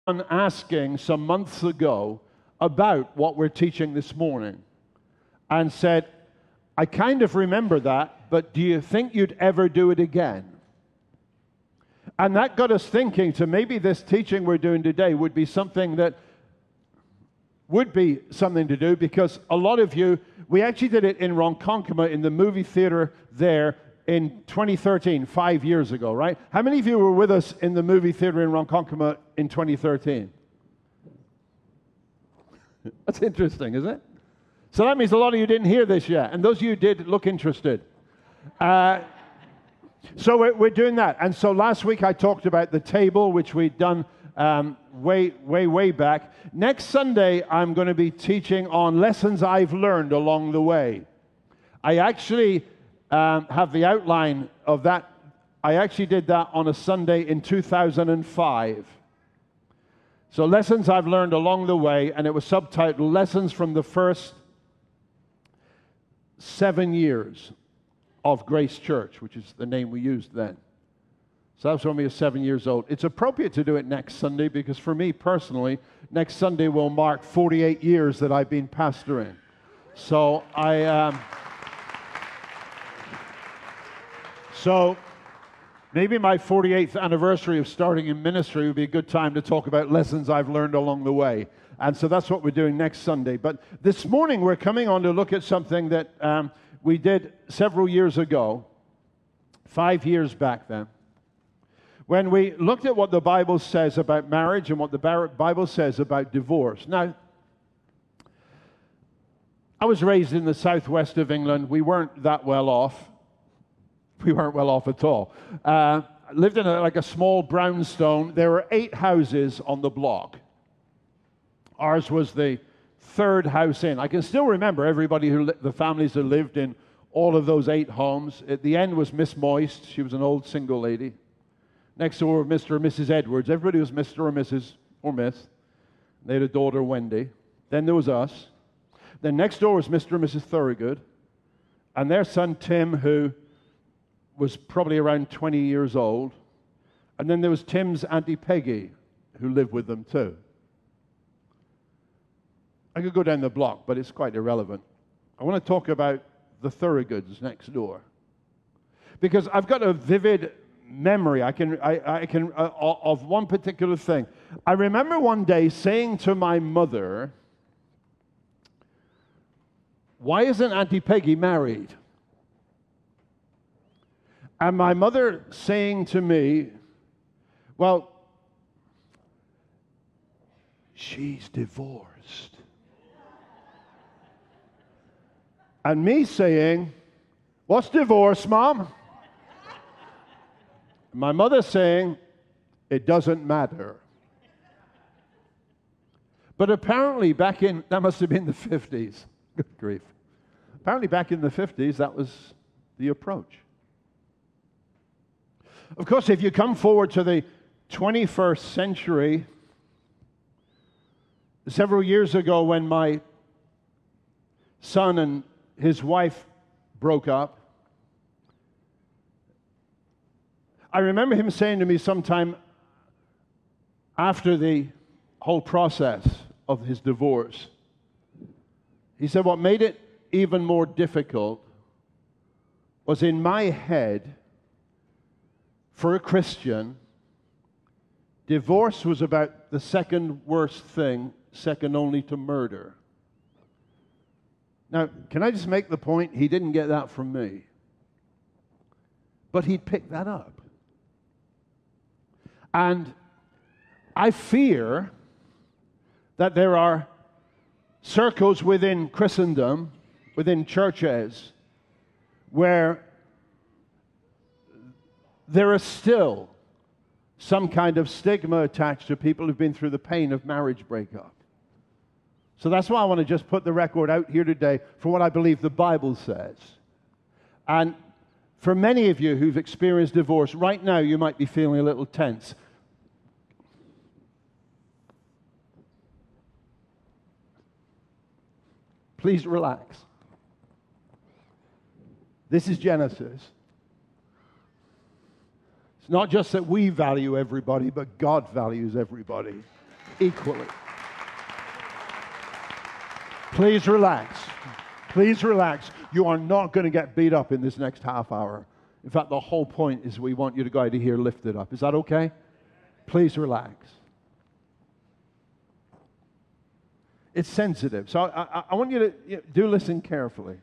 asking some months ago about what we're teaching this morning and said, I kind of remember that, but do you think you'd ever do it again? And that got us thinking to maybe this teaching we're doing today would be something that would be something to do, because a lot of you, we actually did it in Ronkonkoma in the movie theater there in 2013, 5 years ago, right? How many of you were with us in the movie theater in Ronkonkoma in 2013? That's interesting, isn't it? So that means a lot of you didn't hear this yet, and those of you who did look interested. So we're doing that. And so last week I talked about the table, which we'd done way back. Next Sunday, I'm going to be teaching on lessons I've learned along the way. I actually have the outline of that. I actually did that on a Sunday in 2005. So lessons I've learned along the way, and it was subtitled Lessons from the First 7 Years of Grace Church, which is the name we used then. So that was when we were 7 years old. It's appropriate to do it next Sunday because for me personally, next Sunday will mark 48 years that I've been pastoring. So so maybe my 48th anniversary of starting in ministry would be a good time to talk about lessons I've learned along the way. And so that's what we're doing next Sunday. But this morning we're coming on to look at something that we did several years ago, 5 years back then, when we looked at what the Bible says about marriage and what the Bible says about divorce. Now, I was raised in the southwest of England. We weren't that well off. We weren't well off at all. Lived in a small brownstone. There were 8 houses on the block. Ours was the third house in. I can still remember everybody the families who lived in all of those 8 homes. At the end was Miss Moist. She was an old single lady. Next door were Mr. and Mrs. Edwards. Everybody was Mr. or Mrs. or Miss. They had a daughter, Wendy. Then there was us. Then next door was Mr. and Mrs. Thorogood. And their son, Tim, who was probably around 20 years old. And then there was Tim's Auntie Peggy, who lived with them too. I could go down the block, but it's quite irrelevant. I want to talk about the Thorogoods next door, because I've got a vivid memory. I can of one particular thing. I remember one day saying to my mother, "Why isn't Auntie Peggy married?" And my mother saying to me, "Well, she's divorced." And me saying, "What's divorce, Mom?" My mother saying, "It doesn't matter." But apparently back in, that must have been the 50s. Good grief. Apparently back in the 50s, that was the approach. Of course, if you come forward to the 21st century, several years ago when my son and his wife broke up, I remember him saying to me sometime after the whole process of his divorce, he said what made it even more difficult was in my head, for a Christian, divorce was about the second worst thing, second only to murder. Now, can I just make the point? He didn't get that from me. But he picked that up. And I fear that there are circles within Christendom, within churches, where there is still some kind of stigma attached to people who've been through the pain of marriage breakup. So that's why I want to just put the record out here today for what I believe the Bible says. And for many of you who've experienced divorce, right now you might be feeling a little tense. Please relax. This is Genesis. It's not just that we value everybody, but God values everybody. equally. Please relax. Please relax. You are not going to get beat up in this next half hour. In fact, the whole point is we want you to go out of here lifted up. Is that okay? Please relax. It's sensitive. So I want you to do listen carefully.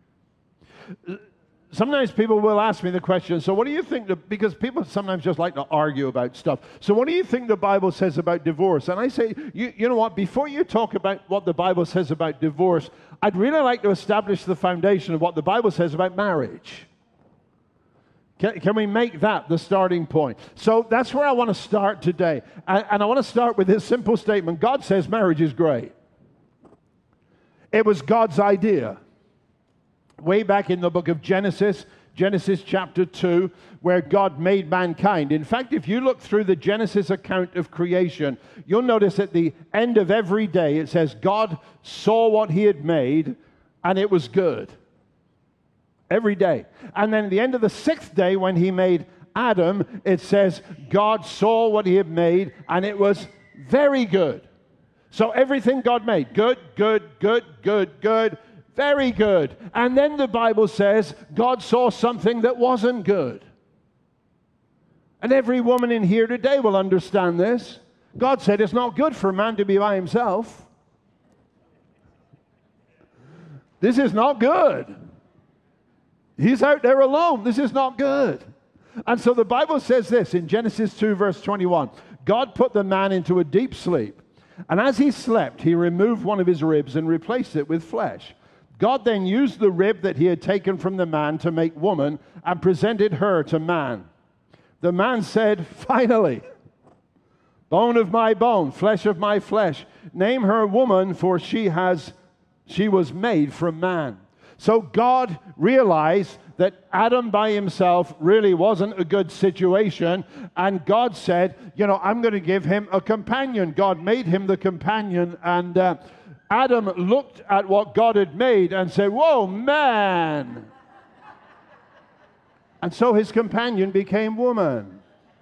Sometimes people will ask me the question, so what do you think, because people sometimes just like to argue about stuff. So what do you think the Bible says about divorce? And I say, you know what, before you talk about what the Bible says about divorce, I'd really like to establish the foundation of what the Bible says about marriage. Can we make that the starting point? So that's where I want to start today. And I want to start with this simple statement. God says marriage is great. It was God's idea. Way back in the book of Genesis, Genesis chapter 2, where God made mankind. In fact, if you look through the Genesis account of creation, you'll notice at the end of every day, it says God saw what he had made, and it was good. Every day. And then at the end of the sixth day, when he made Adam, it says God saw what he had made, and it was very good. So everything God made, good, good, good, good, good, very good. And then the Bible says God saw something that wasn't good. And every woman in here today will understand this. God said it's not good for a man to be by himself. This is not good. He's out there alone. This is not good. And so the Bible says this in Genesis 2, verse 21. God put the man into a deep sleep. And as he slept, he removed one of his ribs and replaced it with flesh. God then used the rib that he had taken from the man to make woman and presented her to man. The man said, finally, bone of my bone, flesh of my flesh. Name her woman, for she was made from man. So God realized that Adam by himself really wasn't a good situation. And God said, I'm going to give him a companion. God made him the companion. And Adam looked at what God had made and said, whoa, man. And so his companion became woman.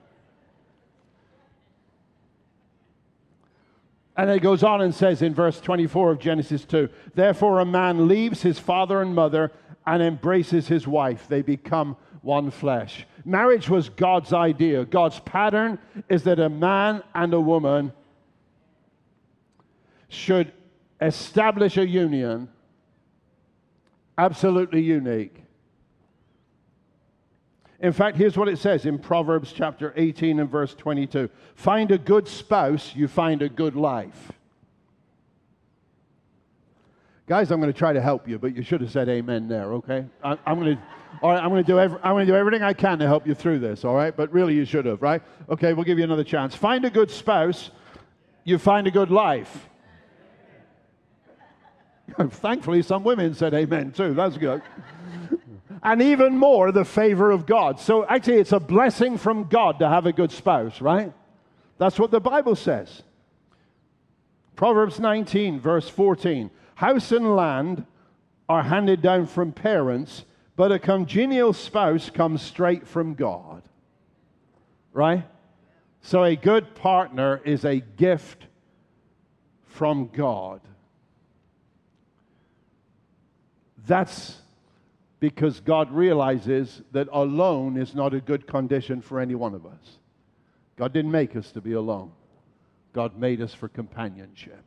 And it goes on and says in verse 24 of Genesis 2, therefore a man leaves his father and mother and embraces his wife. They become one flesh. Marriage was God's idea. God's pattern is that a man and a woman should establish a union absolutely unique. In fact, here's what it says in Proverbs chapter 18 and verse 22. Find a good spouse, you find a good life. Guys, I'm going to try to help you, but you should have said amen there, okay? I'm going to do everything I can to help you through this, all right? But really you should have, right? Okay, we'll give you another chance. Find a good spouse, you find a good life. Thankfully, some women said amen too. That's good. And even more, the favor of God. So actually, it's a blessing from God to have a good spouse, right? That's what the Bible says. Proverbs 19, verse 14. House and land are handed down from parents, but a congenial spouse comes straight from God. Right? So a good partner is a gift from God. That's because God realizes that alone is not a good condition for any one of us. God didn't make us to be alone. God made us for companionship.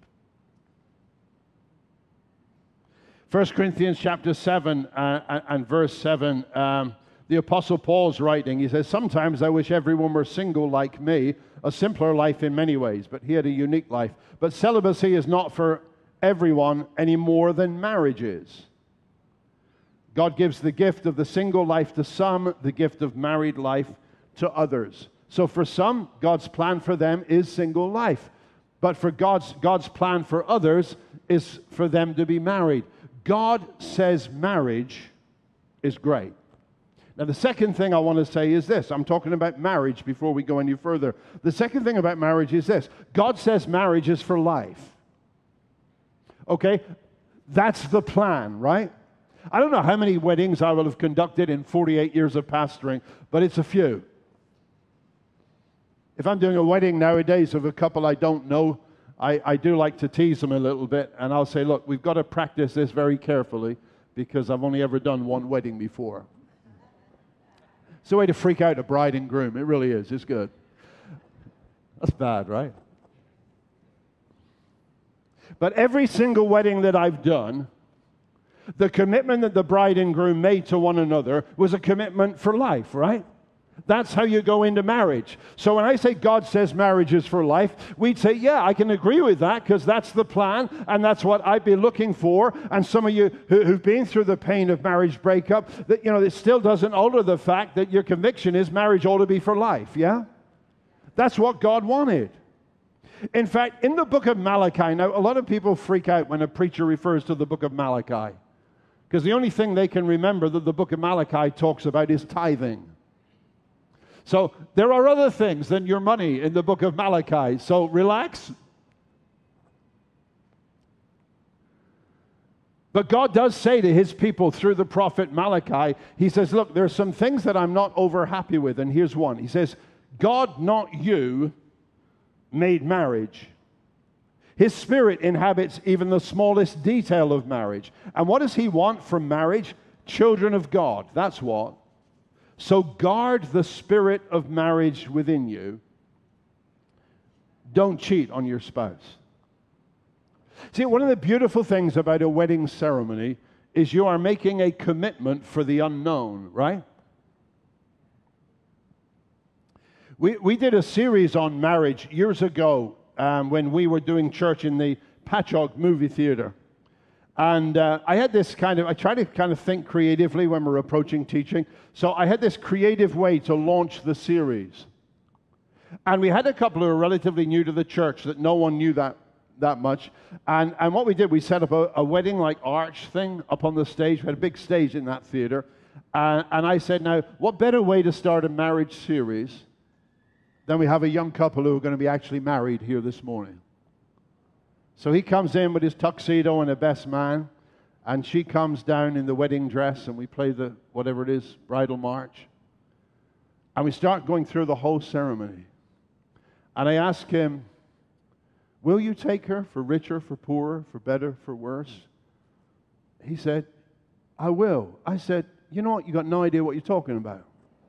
1 Corinthians chapter 7 and verse 7, the Apostle Paul's writing. He says, sometimes I wish everyone were single like me, a simpler life in many ways, but he had a unique life. But celibacy is not for everyone any more than marriage is. God gives the gift of the single life to some, the gift of married life to others. So for some, God's plan for them is single life. But for God's plan for others is for them to be married. God says marriage is great. Now, the second thing I want to say is this. I'm talking about marriage before we go any further. The second thing about marriage is this. God says marriage is for life. Okay? That's the plan, right? I don't know how many weddings I will have conducted in 48 years of pastoring, but it's a few. If I'm doing a wedding nowadays of a couple I don't know, I do like to tease them a little bit, and I'll say, look, we've got to practice this very carefully because I've only ever done one wedding before. It's a way to freak out a bride and groom. It really is. It's good. That's bad, right? But every single wedding that I've done, the commitment that the bride and groom made to one another was a commitment for life, right? That's how you go into marriage. So when I say God says marriage is for life, we'd say, yeah, I can agree with that because that's the plan and that's what I'd be looking for. And some of you who've been through the pain of marriage breakup, that, you know, it still doesn't alter the fact that your conviction is marriage ought to be for life, yeah? That's what God wanted. In fact, in the book of Malachi, now a lot of people freak out when a preacher refers to the book of Malachi because the only thing they can remember that the book of Malachi talks about is tithing. So there are other things than your money in the book of Malachi, so relax. But God does say to his people through the prophet Malachi, he says, look, there's some things that I'm not over happy with, and here's one. He says, God, not you, made marriage. His Spirit inhabits even the smallest detail of marriage. And what does he want from marriage? Children of God, that's what. So guard the spirit of marriage within you. Don't cheat on your spouse. See, one of the beautiful things about a wedding ceremony is you are making a commitment for the unknown, right? We did a series on marriage years ago when we were doing church in the Patchogue movie theater. And I try to kind of think creatively when we're approaching teaching. So I had this creative way to launch the series. And we had a couple who were relatively new to the church that no one knew that much. And what we did, we set up a wedding-like arch thing up on the stage. We had a big stage in that theater. And I said, now, what better way to start a marriage series than we have a young couple who are going to be actually married here this morning? So he comes in with his tuxedo and a best man, and she comes down in the wedding dress, and we play the, whatever it is, bridal march. And we start going through the whole ceremony. And I ask him, will you take her for richer, for poorer, for better, for worse? He said, I will. I said, you know what? You got no idea what you're talking about.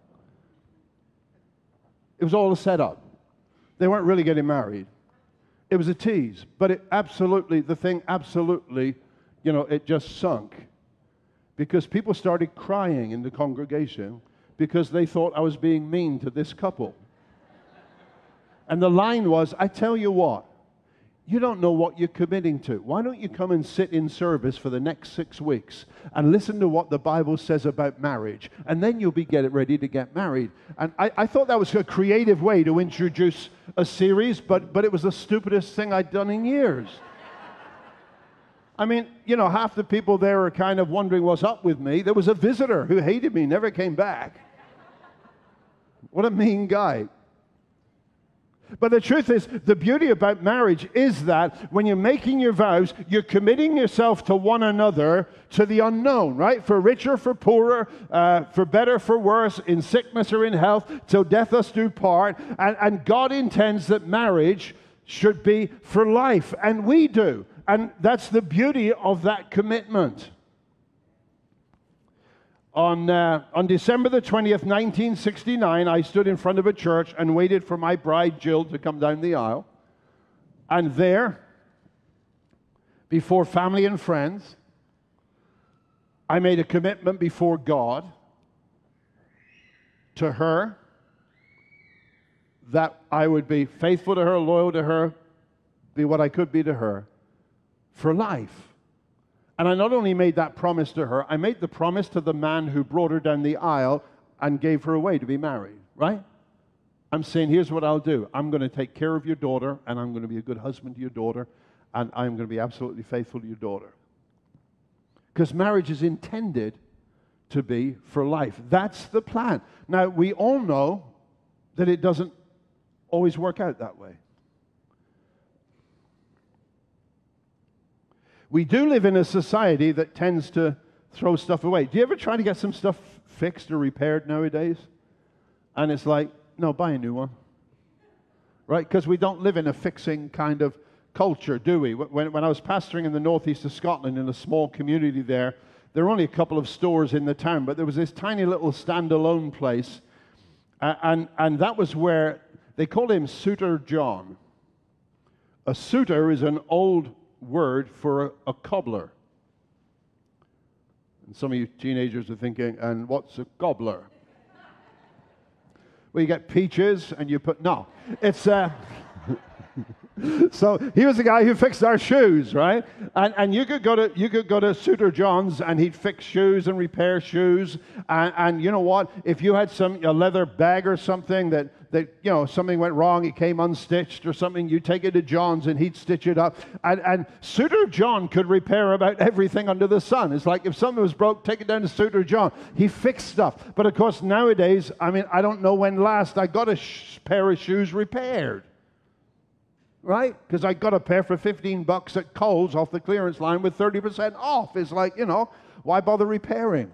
It was all a setup. They weren't really getting married. It was a tease, but the thing absolutely, it just sunk. Because people started crying in the congregation because they thought I was being mean to this couple. And the line was, I tell you what, you don't know what you're committing to. Why don't you come and sit in service for the next 6 weeks and listen to what the Bible says about marriage, and then you'll be ready to get married. And I thought that was a creative way to introduce a series, but it was the stupidest thing I'd done in years. I mean, half the people there are kind of wondering what's up with me. There was a visitor who hated me, never came back. What a mean guy. But the truth is, the beauty about marriage is that when you're making your vows, you're committing yourself to one another, to the unknown, right? For richer, for poorer, for better, for worse, in sickness or in health, till death us do part. And God intends that marriage should be for life, and we do. And that's the beauty of that commitment. On December the 20th, 1969, I stood in front of a church and waited for my bride, Jill, to come down the aisle. And there, before family and friends, I made a commitment before God to her that I would be faithful to her, loyal to her, be what I could be to her for life. And I not only made that promise to her, I made the promise to the man who brought her down the aisle and gave her away to be married, right? I'm saying, here's what I'll do. I'm going to take care of your daughter, and I'm going to be a good husband to your daughter, and I'm going to be absolutely faithful to your daughter. Because marriage is intended to be for life. That's the plan. Now, we all know that it doesn't always work out that way. We do live in a society that tends to throw stuff away. Do you ever try to get some stuff fixed or repaired nowadays? And it's like, no, buy a new one. Right? Because we don't live in a fixing kind of culture, do we? When I was pastoring in the northeast of Scotland in a small community there were only a couple of stores in the town, but there was this tiny little standalone place, and that was where they called him Suitor John. A suitor is an old word for a cobbler. And some of you teenagers are thinking, and what's a cobbler? Well, you get peaches and you put, no. It's, so he was the guy who fixed our shoes, right? And you could go to Suitor John's and he'd fix shoes and repair shoes. And you know what? If you had a leather bag or something that something went wrong, it came unstitched or something, you take it to John's and he'd stitch it up. And Suitor John could repair about everything under the sun. It's like if something was broke, take it down to Suitor John. He fixed stuff. But of course, nowadays, I don't know when last I got a pair of shoes repaired. Right? Because I got a pair for $15 at Kohl's off the clearance line with 30% off. It's like, why bother repairing?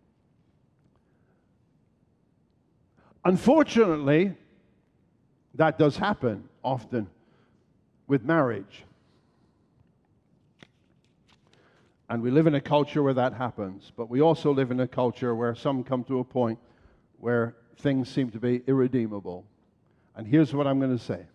Unfortunately, that does happen often with marriage. And we live in a culture where that happens. But we also live in a culture where some come to a point where things seem to be irredeemable. And here's what I'm going to say.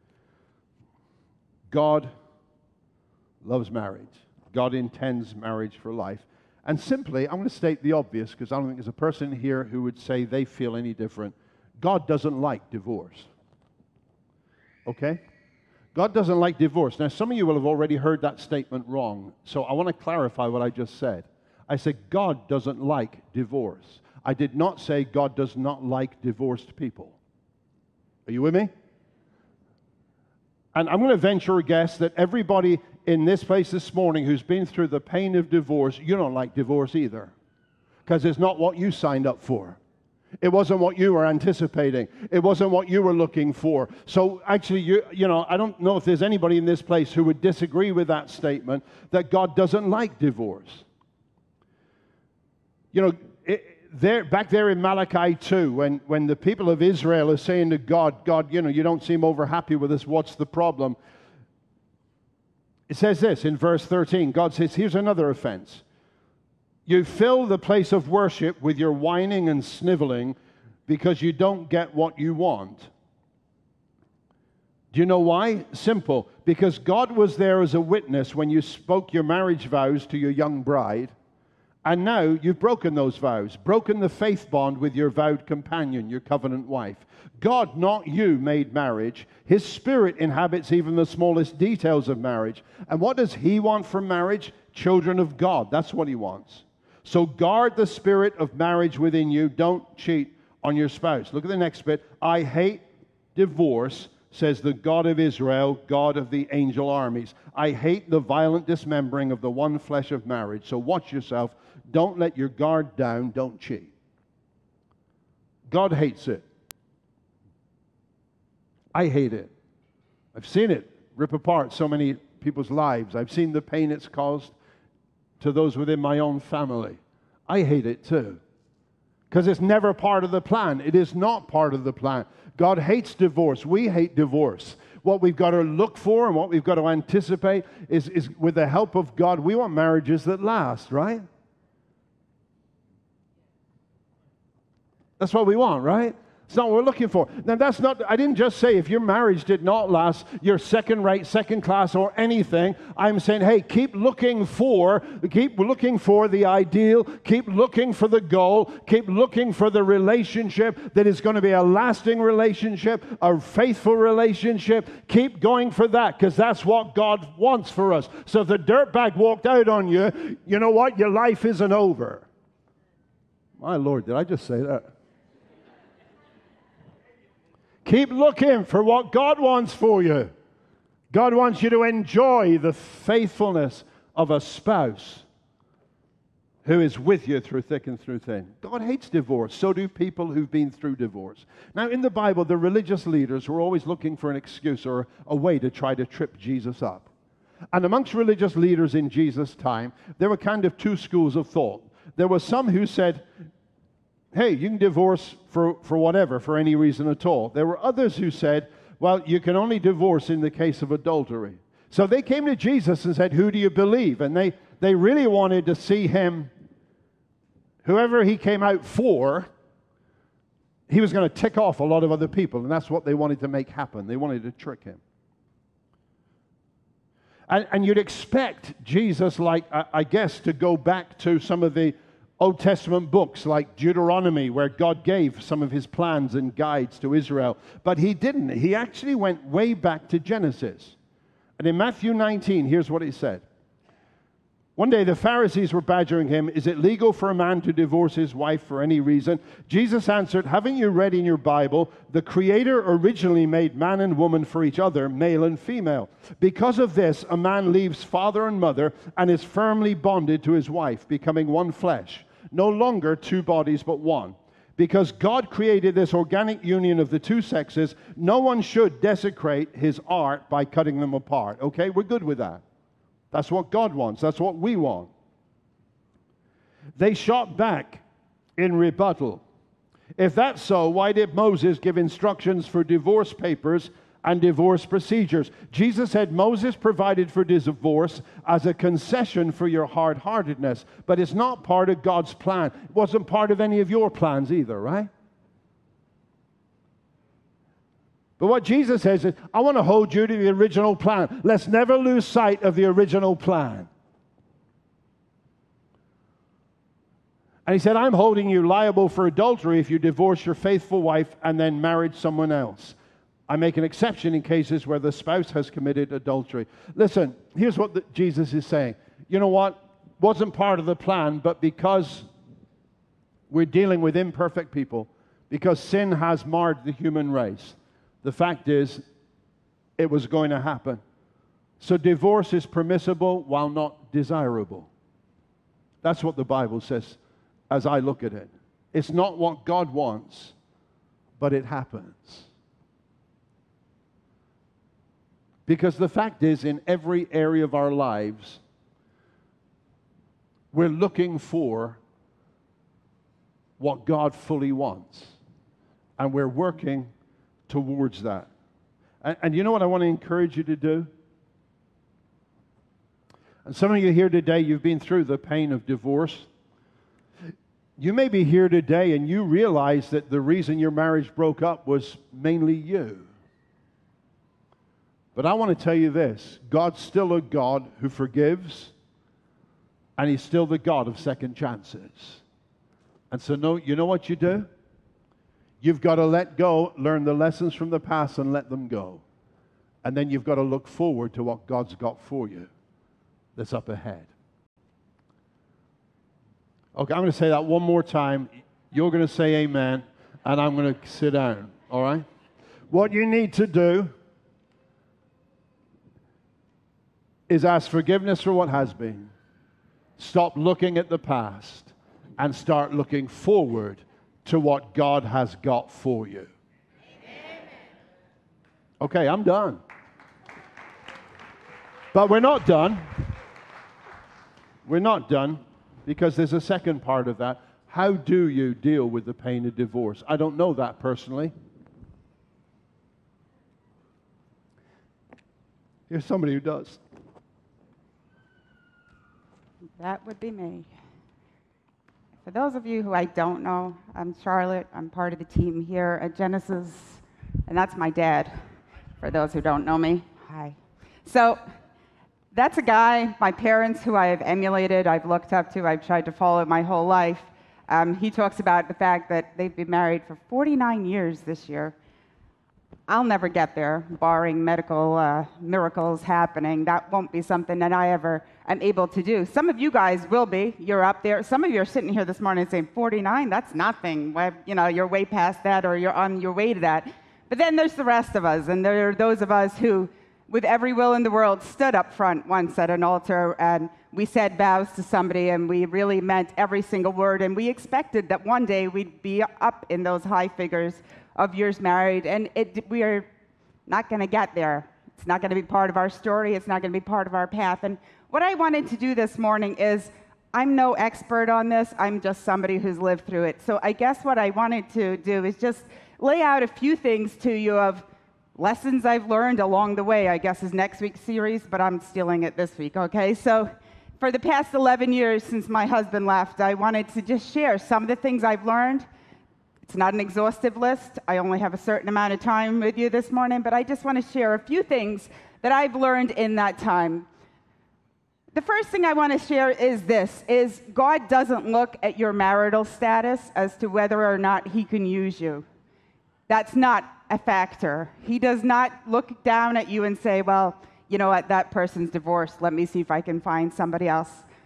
God loves marriage. God intends marriage for life. And simply, I'm going to state the obvious because I don't think there's a person here who would say they feel any different. God doesn't like divorce. Okay? God doesn't like divorce. Now, some of you will have already heard that statement wrong. So I want to clarify what I just said. I said God doesn't like divorce. I did not say God does not like divorced people. Are you with me? And I'm going to venture a guess that everybody in this place this morning who's been through the pain of divorce, you don't like divorce either. Because it's not what you signed up for. It wasn't what you were anticipating. It wasn't what you were looking for. So actually, I don't know if there's anybody in this place who would disagree with that statement that God doesn't like divorce. Back there in Malachi 2, when the people of Israel are saying to God, you don't seem over happy with us, what's the problem? It says this in verse 13. God says, here's another offense. You fill the place of worship with your whining and sniveling because you don't get what you want. Do you know why? Simple. Because God was there as a witness when you spoke your marriage vows to your young bride. And now you've broken those vows, broken the faith bond with your vowed companion, your covenant wife. God, not you, made marriage. His Spirit inhabits even the smallest details of marriage. And what does He want from marriage? Children of God. That's what He wants. So guard the spirit of marriage within you. Don't cheat on your spouse. Look at the next bit. I hate divorce, says the God of Israel, God of the angel armies. I hate the violent dismembering of the one flesh of marriage. So watch yourself. Don't let your guard down. Don't cheat. God hates it. I hate it. I've seen it rip apart so many people's lives. I've seen the pain it's caused to those within my own family. I hate it too. Because it's never part of the plan. It is not part of the plan. God hates divorce. We hate divorce. What we've got to look for and what we've got to anticipate is with the help of God, we want marriages that last, right? That's what we want, right? It's not what we're looking for. Now, that's not, I didn't just say if your marriage did not last, you're second rate, second class, or anything. I'm saying, hey, keep looking for the ideal, keep looking for the goal, keep looking for the relationship that is going to be a lasting relationship, a faithful relationship. Keep going for that, because that's what God wants for us. So if the dirtbag walked out on you, you know what? Your life isn't over. My Lord, did I just say that? Keep looking for what God wants for you. God wants you to enjoy the faithfulness of a spouse who is with you through thick and through thin. God hates divorce. So do people who've been through divorce. Now, in the Bible, the religious leaders were always looking for an excuse or a way to try to trip Jesus up. And amongst religious leaders in Jesus' time, there were kind of two schools of thought. There were some who said, hey, you can divorce for whatever, for any reason at all. There were others who said, well, you can only divorce in the case of adultery. So they came to Jesus and said, who do you believe? And they really wanted to see him, whoever he came out for, he was going to tick off a lot of other people, and that's what they wanted to make happen. They wanted to trick him. And you'd expect Jesus, like, I guess, to go back to some of the Old Testament books like Deuteronomy, where God gave some of his plans and guides to Israel. But he didn't. He actually went way back to Genesis. And in Matthew 19, here's what he said. One day the Pharisees were badgering him, is it legal for a man to divorce his wife for any reason? Jesus answered, haven't you read in your Bible, the Creator originally made man and woman for each other, male and female. Because of this, a man leaves father and mother and is firmly bonded to his wife, becoming one flesh. No longer two bodies, but one. Because God created this organic union of the two sexes, no one should desecrate his art by cutting them apart. Okay, we're good with that. That's what God wants. That's what we want. They shot back in rebuttal. If that's so, why did Moses give instructions for divorce papers and divorce procedures? Jesus said Moses provided for divorce as a concession for your hard-heartedness, but it's not part of God's plan. It wasn't part of any of your plans either, right? But what Jesus says is, I want to hold you to the original plan. Let's never lose sight of the original plan. And he said, I'm holding you liable for adultery if you divorce your faithful wife and then married someone else. I make an exception in cases where the spouse has committed adultery. Listen, here's what Jesus is saying. You know what? Wasn't part of the plan, but because we're dealing with imperfect people, because sin has marred the human race, the fact is, it was going to happen. So divorce is permissible while not desirable. That's what the Bible says as I look at it. It's not what God wants, but it happens. Because the fact is, in every area of our lives, we're looking for what God fully wants. And we're working towards that. And you know what I want to encourage you to do? And some of you here today, you've been through the pain of divorce. You may be here today and you realize that the reason your marriage broke up was mainly you. But I want to tell you this. God's still a God who forgives, and he's still the God of second chances. And so you know what you do? You've got to let go, learn the lessons from the past and let them go. And then you've got to look forward to what God's got for you that's up ahead. Okay, I'm going to say that one more time. You're going to say amen, and I'm going to sit down, all right? What you need to do is ask forgiveness for what has been. Stop looking at the past and start looking forward to what God has got for you. Okay, I'm done. But we're not done. We're not done because there's a second part of that. How do you deal with the pain of divorce? I don't know that personally. Here's somebody who does. That would be me. For those of you who I don't know, I'm Charlotte. I'm part of the team here at Genesis, and that's my dad, for those who don't know me. Hi. So that's a guy, my parents, who I have emulated, I've looked up to, I've tried to follow my whole life. He talks about the fact that they've been married for 49 years this year. I'll never get there, barring medical miracles happening. That won't be something that I ever am able to do. Some of you guys will be. You're up there. Some of you are sitting here this morning saying, 49, that's nothing. Well, you know, you're way past that or you're on your way to that. But then there's the rest of us, and there are those of us who, with every will in the world, stood up front once at an altar, and we said vows to somebody, and we really meant every single word, and we expected that one day we'd be up in those high figures of years married, and we are not going to get there. It's not going to be part of our story. It's not going to be part of our path. And what I wanted to do this morning is, I'm no expert on this. I'm just somebody who's lived through it. So I guess what I wanted to do is just lay out a few things to you of Lessons I've learned along the way, I guess, is next week's series, but I'm stealing it this week, okay? So for the past 11 years since my husband left, I wanted to just share some of the things I've learned. It's not an exhaustive list. I only have a certain amount of time with you this morning, but I just want to share a few things that I've learned in that time. The first thing I want to share is this, is God doesn't look at your marital status as to whether or not he can use you. That's not a factor. He does not look down at you and say, well, you know what, that person's divorced. Let me see if I can find somebody else.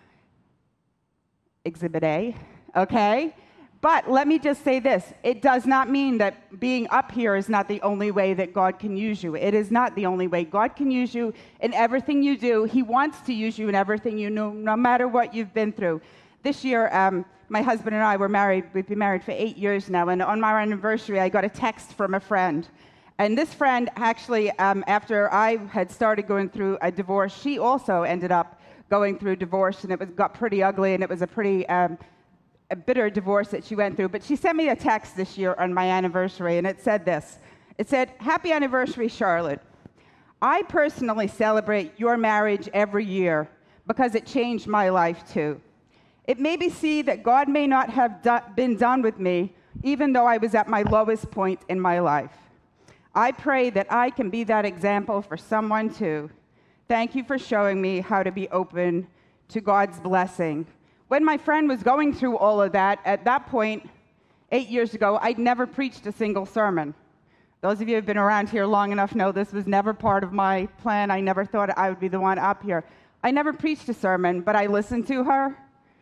Exhibit A, okay? But let me just say this. It does not mean that being up here is not the only way that God can use you. It is not the only way. God can use you in everything you do. He wants to use you in everything you do, no matter what you've been through. This year, my husband and I were married. We've been married for 8 years now. And on my anniversary, I got a text from a friend. And this friend actually, after I had started going through a divorce, she also ended up going through divorce. And it got pretty ugly. And it was a pretty a bitter divorce that she went through. But she sent me a text this year on my anniversary, and it said this. It said, "Happy anniversary, Charlotte. I personally celebrate your marriage every year because it changed my life too. It made me see that God may not have been done with me, even though I was at my lowest point in my life. I pray that I can be that example for someone too. Thank you for showing me how to be open to God's blessing." When my friend was going through all of that, at that point, 8 years ago, I'd never preached a single sermon. Those of you who have been around here long enough know this was never part of my plan. I never thought I would be the one up here. I never preached a sermon, but I listened to her,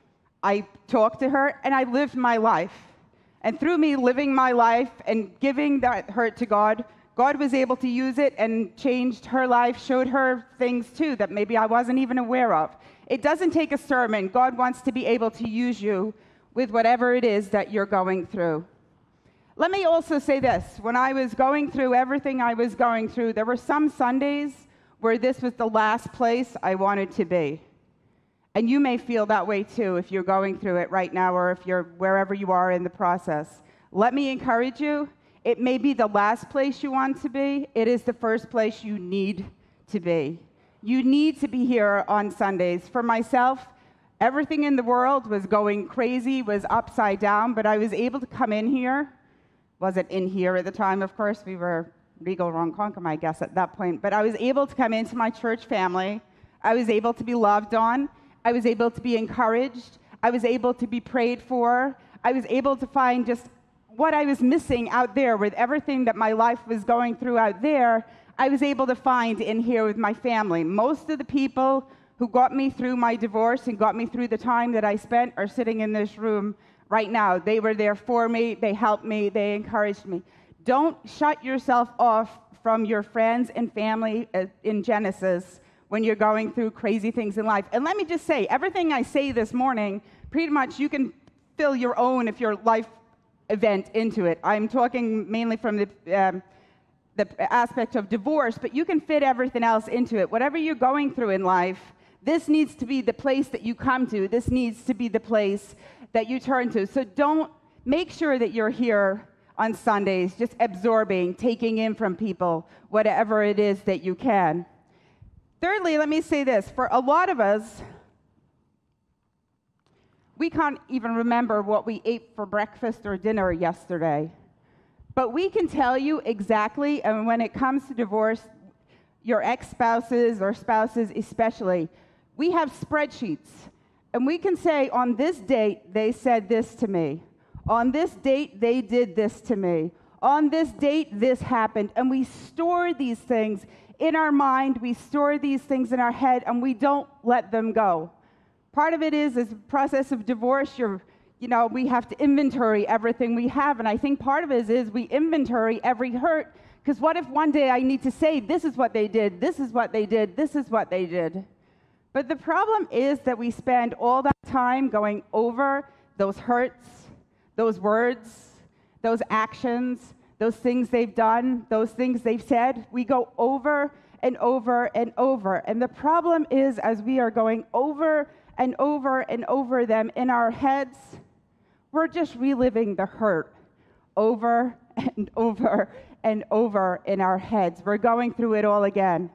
I talked to her, and I lived my life. And through me living my life and giving that hurt to God, God was able to use it and changed her life, showed her things too that maybe I wasn't even aware of. It doesn't take a sermon. God wants to be able to use you with whatever it is that you're going through. Let me also say this. When I was going through everything I was going through, there were some Sundays where this was the last place I wanted to be. And you may feel that way too if you're going through it right now or if you're wherever you are in the process. Let me encourage you. It may be the last place you want to be. It is the first place you need to be. You need to be here on Sundays. For myself, everything in the world was going crazy, was upside down, but I was able to come in here. Wasn't in here at the time, of course. We were Regal Ronkonkoma, I guess, at that point. But I was able to come into my church family. I was able to be loved on. I was able to be encouraged. I was able to be prayed for. I was able to find just what I was missing out there with everything that my life was going through out there. I was able to find in here with my family. Most of the people who got me through my divorce and got me through the time that I spent are sitting in this room right now. They were there for me. They helped me. They encouraged me. Don't shut yourself off from your friends and family in Genesis when you're going through crazy things in life. And let me just say, everything I say this morning, pretty much you can fill your own, if your life event, into it. I'm talking mainly from the aspect of divorce, but you can fit everything else into it. Whatever you're going through in life, this needs to be the place that you come to. This needs to be the place that you turn to. So don't make sure that you're here on Sundays, just absorbing, taking in from people, whatever it is that you can. Thirdly, let me say this. For a lot of us, we can't even remember what we ate for breakfast or dinner yesterday. But we can tell you exactly, and when it comes to divorce, your ex-spouses or spouses especially, we have spreadsheets. And we can say, on this date, they said this to me. On this date, they did this to me. On this date, this happened. And we store these things in our mind. We store these things in our head, and we don't let them go. Part of it is the process of divorce. We have to inventory everything we have. And I think part of it is we inventory every hurt. Because what if one day I need to say, this is what they did, this is what they did, this is what they did. But the problem is that we spend all that time going over those hurts, those words, those actions, those things they've done, those things they've said. We go over and over and over. And the problem is, as we are going over and over and over them in our heads, we're just reliving the hurt over and over and over in our heads. We're going through it all again.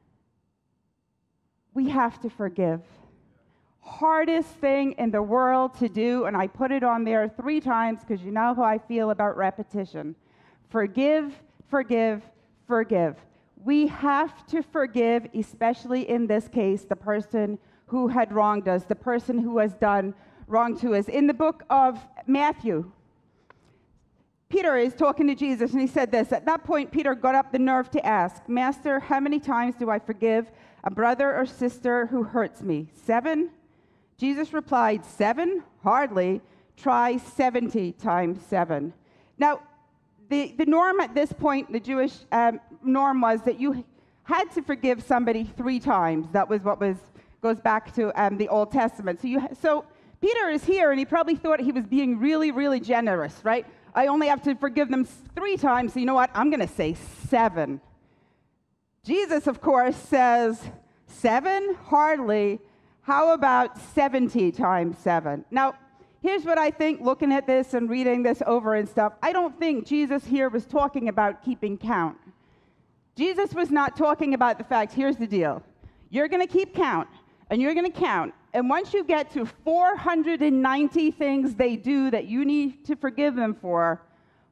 We have to forgive. Hardest thing in the world to do, and I put it on there 3 times because you know how I feel about repetition. Forgive, forgive, forgive. We have to forgive, especially in this case, the person who had wronged us, the person who has done wrong to us. In the book of Matthew, Peter is talking to Jesus, and he said this. At that point, Peter got up the nerve to ask, Master, how many times do I forgive a brother or sister who hurts me? 7? Jesus replied, 7? Hardly. Try 70 times 7. Now, the norm at this point, the Jewish norm was that you had to forgive somebody 3 times. That was what goes back to the Old Testament. So Peter is here, and he probably thought he was being really, really generous, right? I only have to forgive them 3 times, so you know what? I'm going to say 7. Jesus, of course, says, 7? Hardly. How about 70 times 7? Now, here's what I think, looking at this and reading this over and stuff. I don't think Jesus here was talking about keeping count. Jesus was not talking about the fact, here's the deal. You're going to keep count, and you're going to count. And once you get to 490 things they do that you need to forgive them for,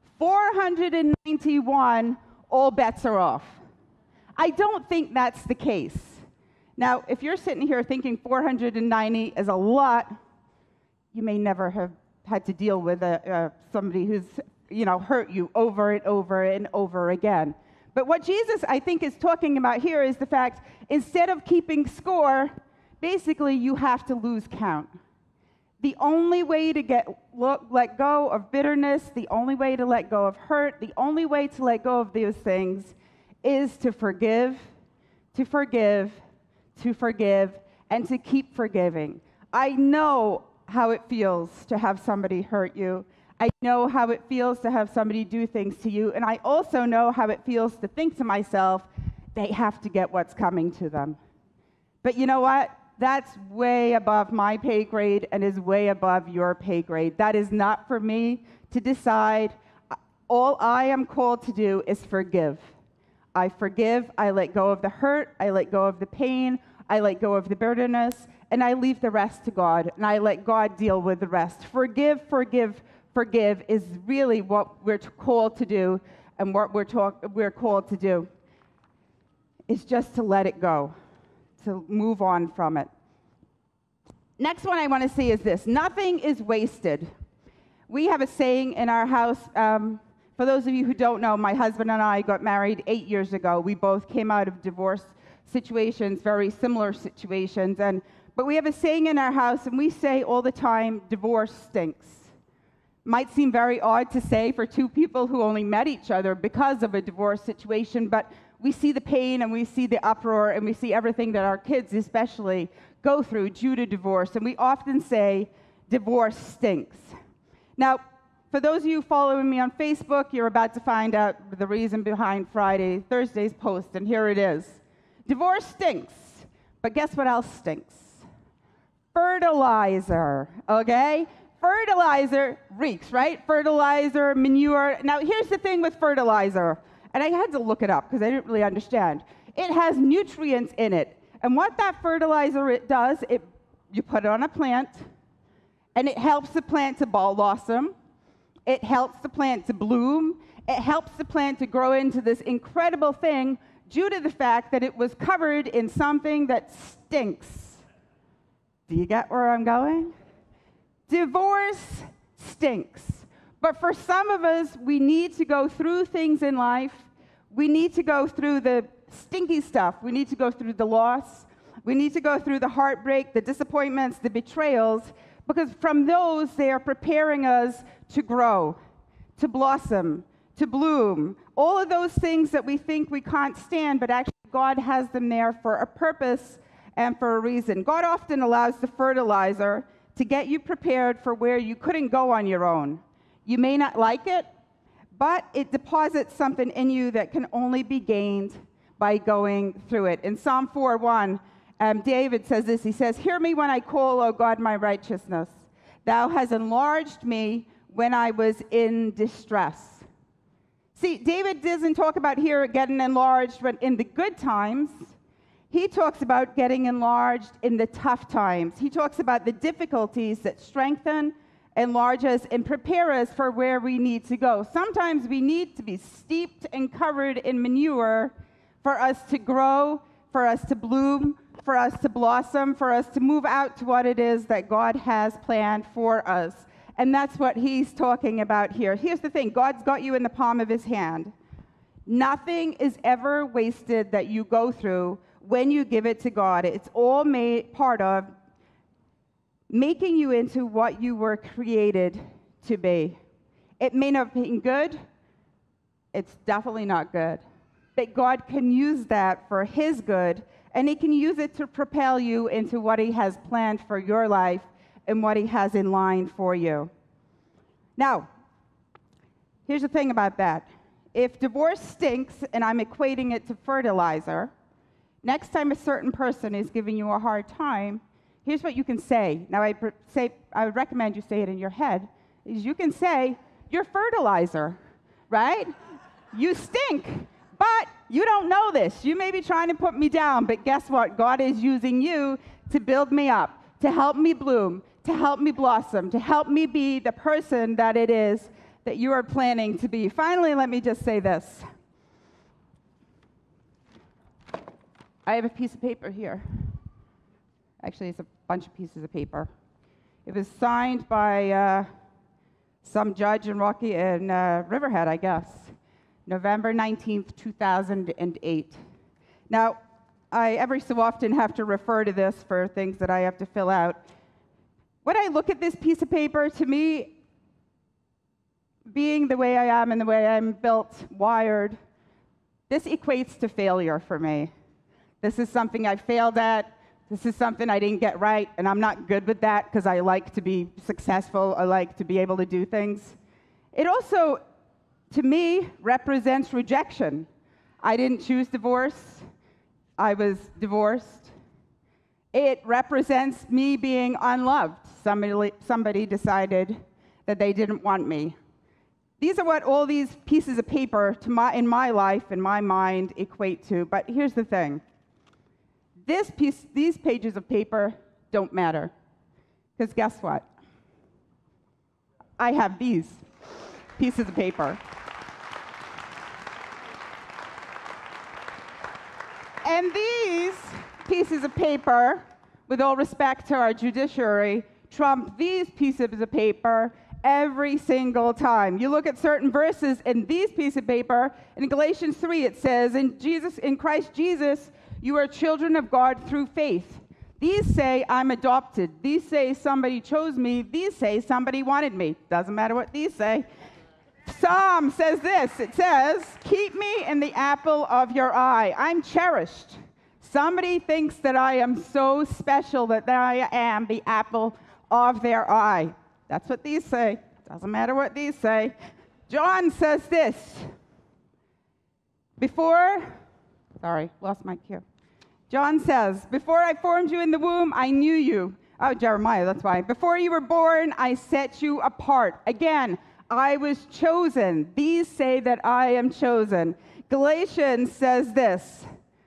491, all bets are off. I don't think that's the case. Now, if you're sitting here thinking 490 is a lot, you may never have had to deal with somebody who's, hurt you over and over and over again. But what Jesus, I think, is talking about here is the fact, instead of keeping score, basically, you have to lose count. The only way to let go of bitterness, the only way to let go of hurt, the only way to let go of those things is to forgive, to forgive, to forgive, and to keep forgiving. I know how it feels to have somebody hurt you. I know how it feels to have somebody do things to you. And I also know how it feels to think to myself, they have to get what's coming to them. But you know what? That's way above my pay grade and is way above your pay grade. That is not for me to decide. All I am called to do is forgive. I forgive, I let go of the hurt, I let go of the pain, I let go of the bitterness, and I leave the rest to God, and I let God deal with the rest. Forgive, forgive, forgive is really what we're called to do, and what we're called to do is just to let it go, to move on from it. Next one I want to see is this. Nothing is wasted. We have a saying in our house. For those of you who don't know, my husband and I got married 8 years ago. We both came out of divorce situations, very similar situations. But we have a saying in our house, and we say all the time, divorce stinks. Might seem very odd to say for 2 people who only met each other because of a divorce situation, but we see the pain and we see the uproar and we see everything that our kids especially go through due to divorce, and we often say divorce stinks. Now, for those of you following me on Facebook, you're about to find out the reason behind Thursday's post, and here it is. Divorce stinks, but guess what else stinks? Fertilizer, okay? Fertilizer reeks, right? Fertilizer, manure. Now, here's the thing with fertilizer, and I had to look it up because I didn't really understand. It has nutrients in it, and what that fertilizer does, you put it on a plant, and it helps the plant to blossom. It helps the plant to bloom. It helps the plant to grow into this incredible thing due to the fact that it was covered in something that stinks. Do you get where I'm going? Divorce stinks. But for some of us, we need to go through things in life. We need to go through the stinky stuff. We need to go through the loss. We need to go through the heartbreak, the disappointments, the betrayals, because from those, they are preparing us to grow, to blossom, to bloom. All of those things that we think we can't stand, but actually God has them there for a purpose and for a reason. God often allows the fertilizer to get you prepared for where you couldn't go on your own. You may not like it, but it deposits something in you that can only be gained by going through it. In Psalm 4:1, David says this. He says, "Hear me when I call, O God, my righteousness. Thou hast enlarged me when I was in distress." See, David doesn't talk about here getting enlarged when in the good times. He talks about getting enlarged in the tough times. He talks about the difficulties that strengthen, enlarge us, and prepare us for where we need to go. Sometimes we need to be steeped and covered in manure for us to grow, for us to bloom, for us to blossom, for us to move out to what it is that God has planned for us. And that's what he's talking about here. Here's the thing. God's got you in the palm of his hand. Nothing is ever wasted that you go through when you give it to God. It's all made part of making you into what you were created to be. It may not have been good. It's definitely not good. But God can use that for his good, and he can use it to propel you into what he has planned for your life and what he has in line for you. Now, here's the thing about that. If divorce stinks, and I'm equating it to fertilizer, next time a certain person is giving you a hard time, here's what you can say. Now, I would recommend you say it in your head, is you can say, you're fertilizer, right? You stink, but you don't know this. You may be trying to put me down, but guess what? God is using you to build me up, to help me bloom, to help me blossom, to help me be the person that it is that you are planning to be. Finally, let me just say this. I have a piece of paper here. Actually, it's a bunch of pieces of paper. It was signed by some judge in Riverhead, I guess, November 19th, 2008. Now, I every so often have to refer to this for things that I have to fill out. When I look at this piece of paper, to me, being the way I am and the way I'm built, wired, this equates to failure for me. This is something I failed at. This is something I didn't get right, and I'm not good with that because I like to be successful. I like to be able to do things. It also, to me, represents rejection. I didn't choose divorce. I was divorced. It represents me being unloved. Somebody decided that they didn't want me. These are what all these pieces of paper in my life, in my mind, equate to. But here's the thing. These pages of paper don't matter. Because guess what? I have these pieces of paper. And these pieces of paper, with all respect to our judiciary, trump these pieces of paper every single time. You look at certain verses in these pieces of paper, in Galatians 3 it says, in Christ Jesus, you are children of God through faith. These say, I'm adopted. These say, somebody chose me. These say, somebody wanted me. Doesn't matter what these say. Psalm says this. It says, keep me in the apple of your eye. I'm cherished. Somebody thinks that I am so special that I am the apple of their eye. That's what these say. Doesn't matter what these say. John says this. Lost my cue. John says, before I formed you in the womb, I knew you. Oh, Jeremiah, that's why. Before you were born, I set you apart. Again, I was chosen. These say that I am chosen. Galatians says this.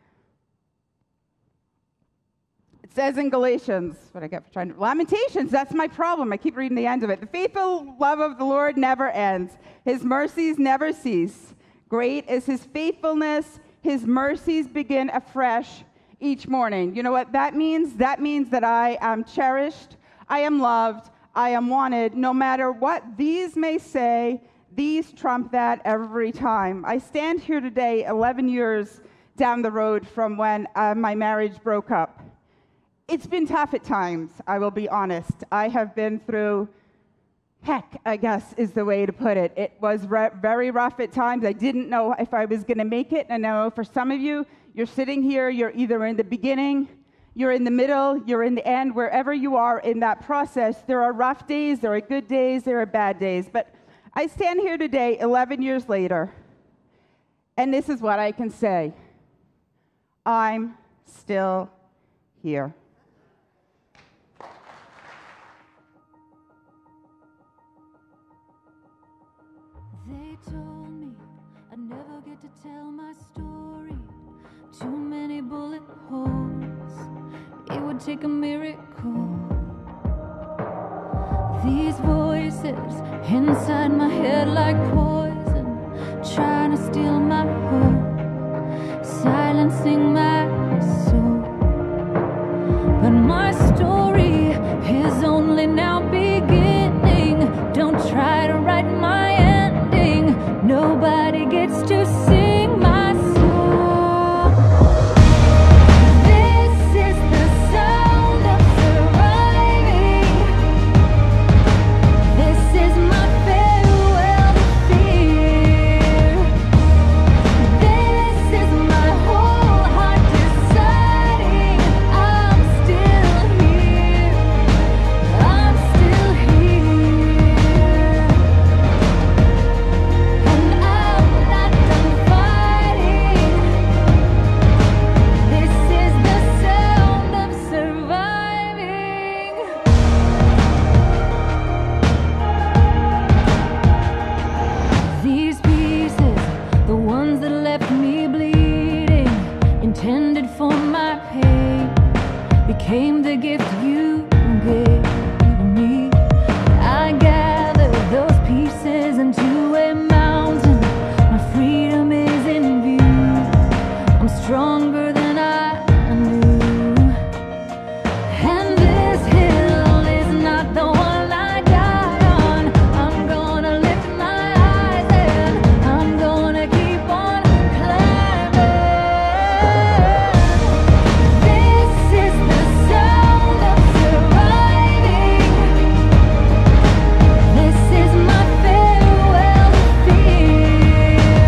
It says in Galatians, Lamentations, that's my problem. I keep reading the end of it. The faithful love of the Lord never ends. His mercies never cease. Great is his faithfulness. His mercies begin afresh each morning. You know what that means? That means that I am cherished, I am loved, I am wanted. No matter what these may say, these trump that every time. I stand here today 11 years down the road from when my marriage broke up. It's been tough at times, I will be honest. I have been through heck, I guess, is the way to put it. It was very rough at times. I didn't know if I was going to make it. And I know for some of you, you're sitting here, you're either in the beginning, you're in the middle, you're in the end, wherever you are in that process. There are rough days, there are good days, there are bad days. But I stand here today, 11 years later, and this is what I can say. I'm still here. They told me to tell my story. Too many bullet holes. It would take a miracle. These voices inside my head like poison, trying to steal my hope, silencing my soul. But my story is only now beginning. Don't try to write my ending. Nobody gets to sing my song. This is the sound of surviving. This is my farewell to fear. This is my whole heart deciding I'm still here. I'm still here. And I'm not done fighting. This is the sound of surviving. These pieces, the ones that left me bleeding, intended for my pain, became the gift you gave me. I gathered those pieces into a mountain. My freedom is in view. I'm stronger than I knew. And this hill is not the one I died on. I'm gonna lift my eyes and I'm gonna keep on climbing. This is the sound of surviving. This is my farewell to fear.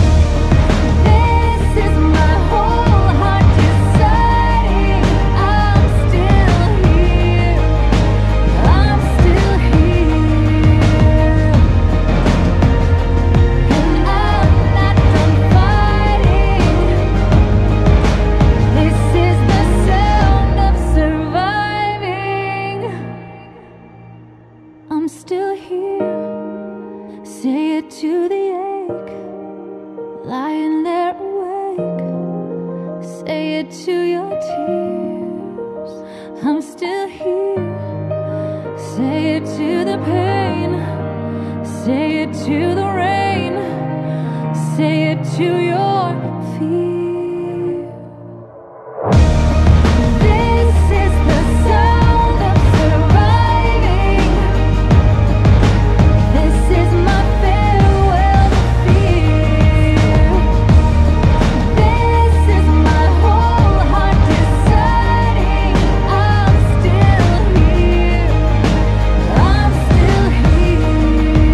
This is my whole heart deciding I'm still here. I'm still here. And I'm not done fighting. This is the sound of surviving. I'm still here. Say it to the ache, lying there awake. Say it to your tears. I'm still here. Say it to the pain. Say it to the rain. Say it to your fear. This is the sound of surviving. This is my farewell to fear. This is my whole heart deciding I'm still here. I'm still here.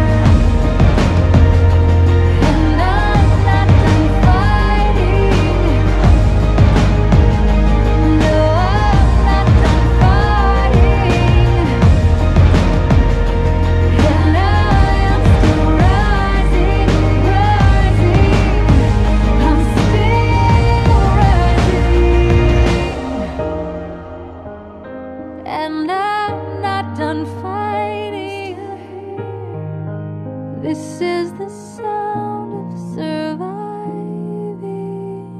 And I'm not done fighting. No, I'm not done fighting. And I am still rising, rising. I'm still rising. And I'm not done fighting. This is the sound of surviving.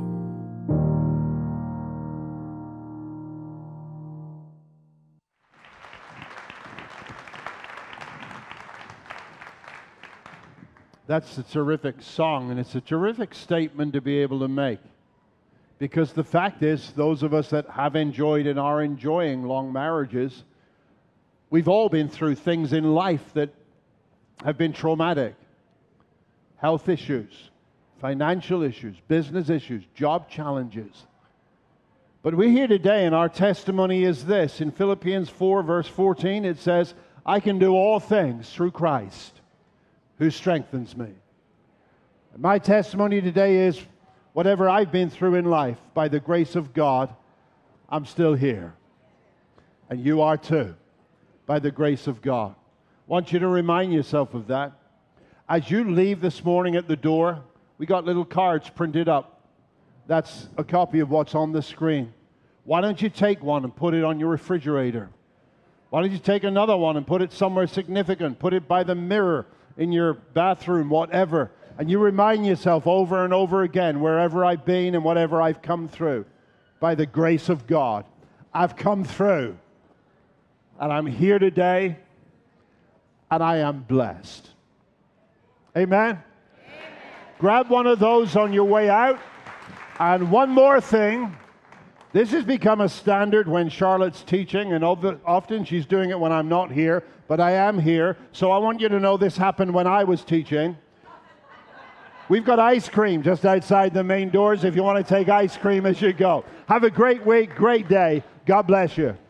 That's a terrific song, and it's a terrific statement to be able to make. Because the fact is, those of us that have enjoyed and are enjoying long marriages, we've all been through things in life that have been traumatic. Health issues, financial issues, business issues, job challenges. But we're here today, and our testimony is this. In Philippians 4, verse 14, it says, I can do all things through Christ who strengthens me. And my testimony today is, whatever I've been through in life, by the grace of God, I'm still here. And you are too, by the grace of God. I want you to remind yourself of that. As you leave this morning at the door, we got little cards printed up. That's a copy of what's on the screen. Why don't you take one and put it on your refrigerator? Why don't you take another one and put it somewhere significant? Put it by the mirror, in your bathroom, whatever. And you remind yourself over and over again, wherever I've been and whatever I've come through, by the grace of God, I've come through. And I'm here today, and I am blessed. Amen? Amen? Grab one of those on your way out. And one more thing. This has become a standard when Charlotte's teaching, and often she's doing it when I'm not here, but I am here. So I want you to know this happened when I was teaching. We've got ice cream just outside the main doors if you want to take ice cream as you go. Have a great week, great day. God bless you.